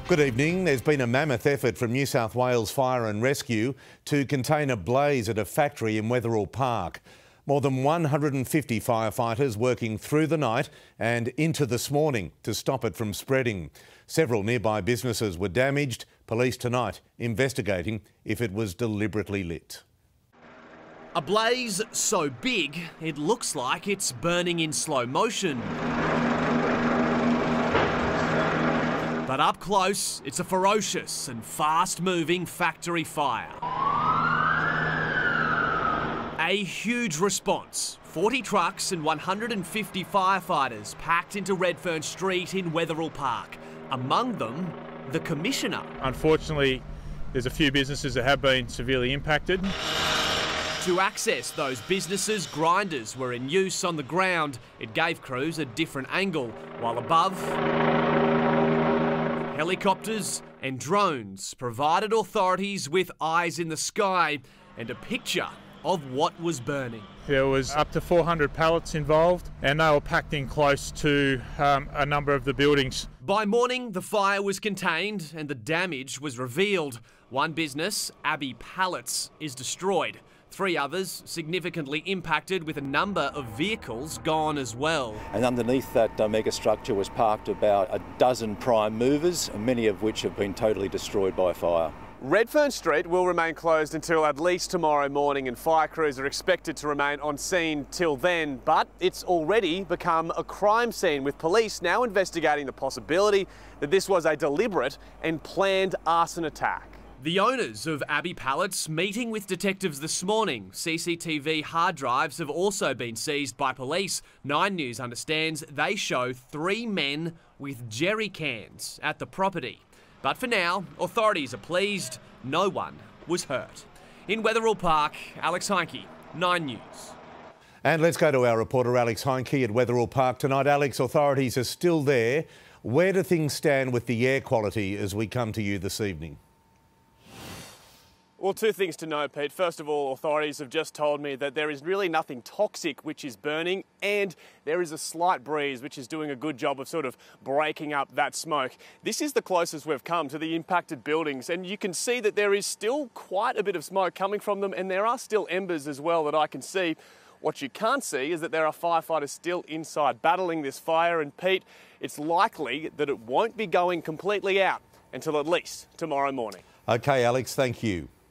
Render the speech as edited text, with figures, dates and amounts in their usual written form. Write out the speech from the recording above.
Good evening. There's been a mammoth effort from New South Wales Fire and Rescue to contain a blaze at a factory in Wetherill Park. More than 150 firefighters working through the night and into this morning to stop it from spreading. Several nearby businesses were damaged. Police tonight investigating if it was deliberately lit. A blaze so big, it looks like it's burning in slow motion. But up close, it's a ferocious and fast-moving factory fire. A huge response. 40 trucks and 150 firefighters packed into Redfern Street in Wetherill Park. Among them, the Commissioner. Unfortunately, there's a few businesses that have been severely impacted. To access those businesses, grinders were in use on the ground. It gave crews a different angle, while above, helicopters and drones provided authorities with eyes in the sky and a picture of what was burning. There was up to 400 pallets involved and they were packed in close to a number of the buildings. By morning, the fire was contained and the damage was revealed. One business, Abbey Pallets, is destroyed. 3 others significantly impacted, with a number of vehicles gone as well. And underneath that mega structure was parked about a dozen prime movers, many of which have been totally destroyed by fire. Redfern Street will remain closed until at least tomorrow morning, and fire crews are expected to remain on scene till then. But it's already become a crime scene, with police now investigating the possibility that this was a deliberate and planned arson attack. The owners of Abbey Pallets meeting with detectives this morning. CCTV hard drives have also been seized by police. 9 News understands they show 3 men with jerry cans at the property. But for now, authorities are pleased no one was hurt. In Wetherill Park, Alex Heinke, 9 News. And let's go to our reporter Alex Heinke at Wetherill Park tonight. Alex, authorities are still there. Where do things stand with the air quality as we come to you this evening? Well, 2 things to know, Pete. First of all, authorities have just told me that there is really nothing toxic which is burning, and there is a slight breeze which is doing a good job of sort of breaking up that smoke. This is the closest we've come to the impacted buildings, and you can see that there is still quite a bit of smoke coming from them, and there are still embers as well that I can see. What you can't see is that there are firefighters still inside battling this fire, and Pete, it's likely that it won't be going completely out until at least tomorrow morning. OK, Alex, thank you.